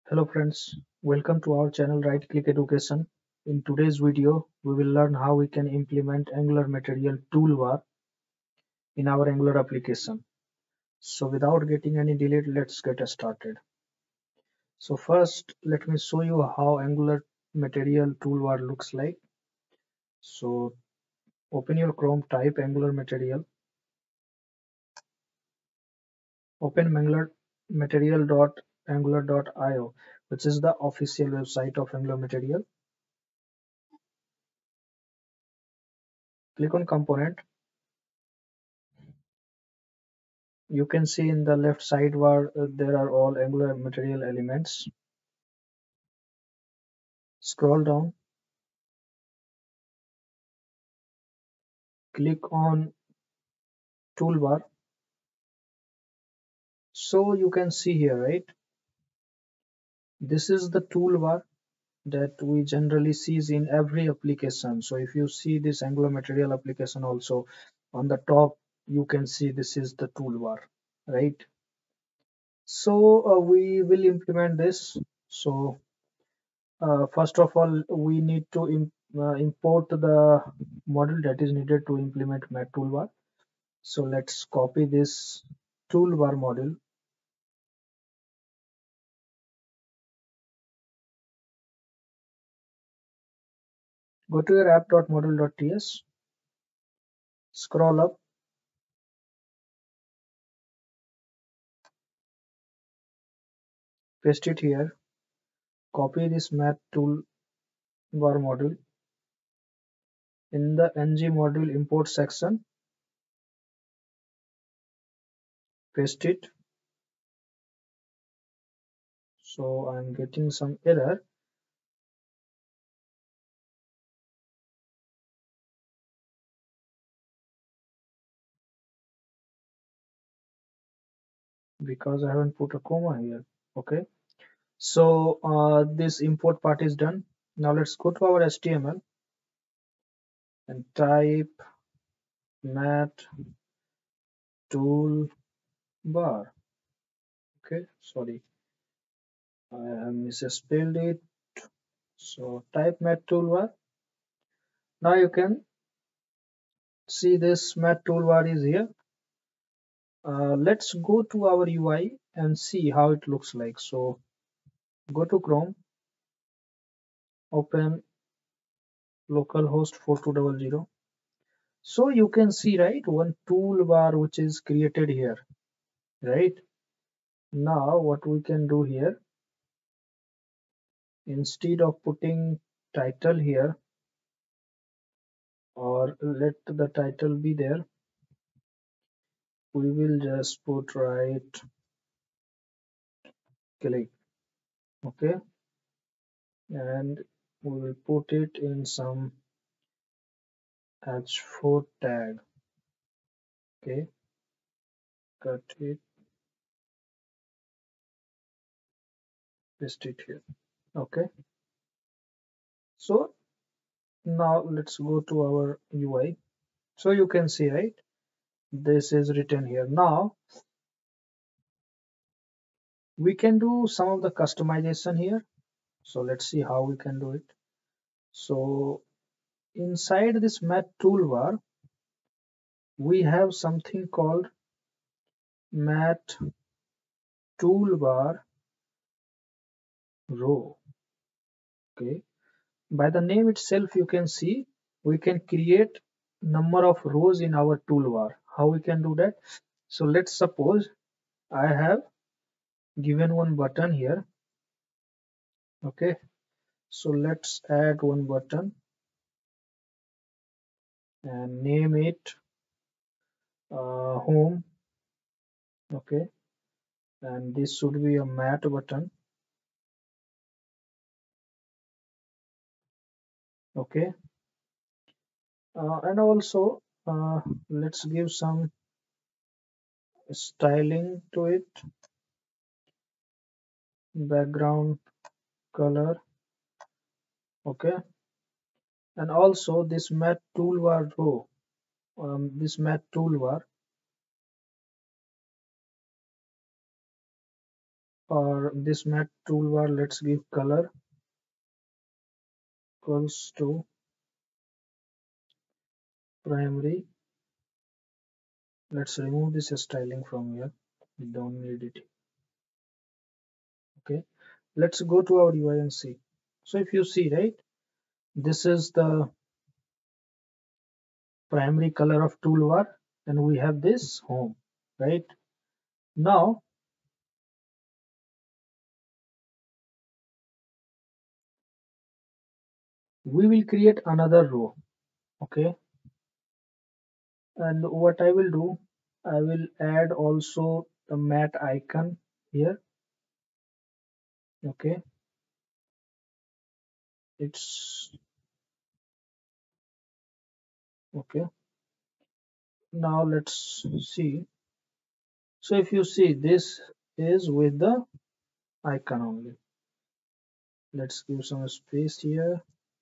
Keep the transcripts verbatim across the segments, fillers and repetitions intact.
Hello friends, welcome to our channel Right Click Education. In today's video, we will learn how we can implement Angular Material Toolbar in our Angular application. So without getting any delay, let's get started. So first, let me show you how Angular Material Toolbar looks like. So open your Chrome, type Angular Material, open Angular material.angular dot i o, which is the official website of Angular Material. Click on component. You can see in the left sidebar uh, there are all Angular material elements. Scroll down, click on toolbar. So you can see here, right? This is the toolbar that we generally sees in every application. So if you see this Angular material application also on the top, you can see this is the toolbar, right? So uh, we will implement this. So uh, first of all, we need to im uh, import the model that is needed to implement Mat toolbar. So let's copy this toolbar module. Go to your app.module.ts, scroll up, paste it here, copy this Mat toolbar module. In the ng module import section, paste it. So I'm getting some error. Because I haven't put a comma here. Okay. So uh, this import part is done. Now let's go to our H T M L and type mat toolbar. Okay, sorry, I have misspelled it. So type mat toolbar. Now you can see this mat toolbar is here. Uh, let's go to our U I and see how it looks like. So go to Chrome, open localhost four two zero zero. So you can see, right, one toolbar which is created here, right? Now what we can do here, instead of putting title here, or let the title be there, we will just put right click, okay, and we will put it in some H four tag, okay, cut it, paste it here, okay. So now let's go to our U I. So you can see, right, this is written here. Now we can do some of the customization here. So let's see how we can do it. So inside this mat toolbar, we have something called mat toolbar row. Okay. By the name itself, you can see we can create number of rows in our toolbar. How we can do that? So let's suppose I have given one button here. Okay. So let's add one button and name it uh, home. Okay. And this should be a mat button. Okay. Uh, and also uh, let's give some styling to it, background color, okay, and also this mat toolbar row, um, this mat toolbar, or this matte toolbar, let's give color equals to primary. Let's remove this styling from here. We don't need it. Okay. Let's go to our U I and see. So if you see, right, this is the primary color of toolbar, and we have this home, right? Now we will create another row. Okay. And what I will do, I will add also the matte icon here. Okay. It's okay. Now let's see. So if you see, this is with the icon only. Let's give some space here.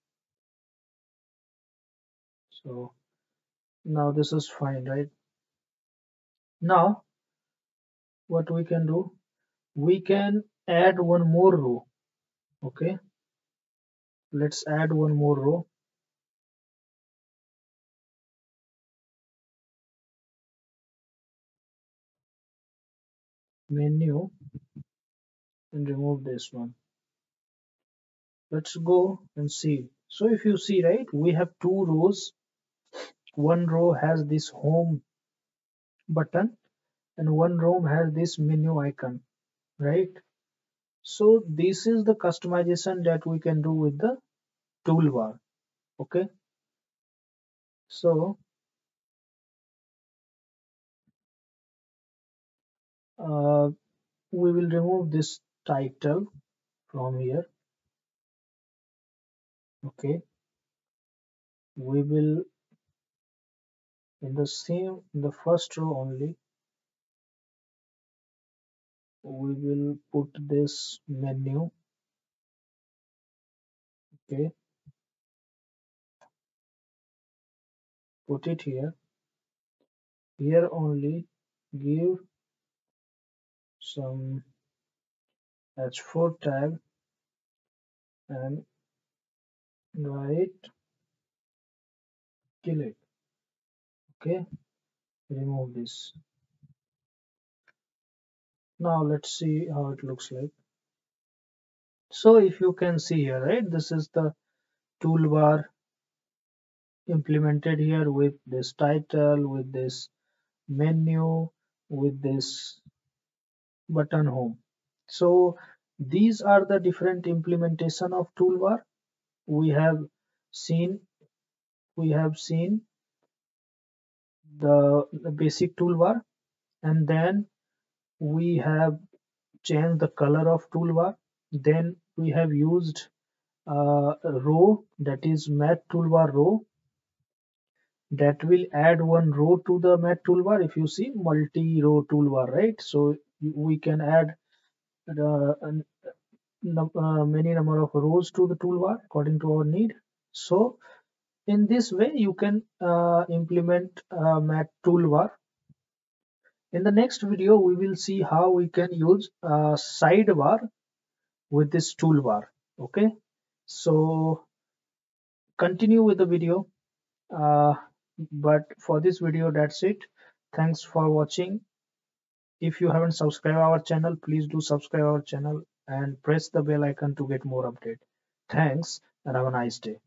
So now this is fine, right? Now what we can do, we can add one more row. Okay, let's add one more row. Menu, and remove this one. Let's go and see. So if you see, right, we have two rows. One row has this home button and one row has this menu icon, right? So this is the customization that we can do with the toolbar. Okay, so uh, we will remove this title from here. Okay, we will in the same in the first row only, we will put this menu. Okay, put it here. Here only give some H four tag and write kill it. Okay, remove this. Now let's see how it looks like. So if you can see here, right, this is the toolbar implemented here with this title, with this menu, with this button home. So these are the different implementation of toolbar. We have seen we have seen the, the basic toolbar, and then we have changed the color of toolbar. Then we have used uh, a row, that is matte toolbar row, that will add one row to the matte toolbar. If you see multi-row toolbar, right? So we can add uh, an- num- uh, many number of rows to the toolbar according to our need. So in this way, you can uh, implement uh, matte toolbar. In the next video, we will see how we can use uh, sidebar with this toolbar. Okay, so continue with the video. Uh, but for this video, that's it. Thanks for watching. If you haven't subscribed our channel, please do subscribe our channel and press the bell icon to get more update. Thanks and have a nice day.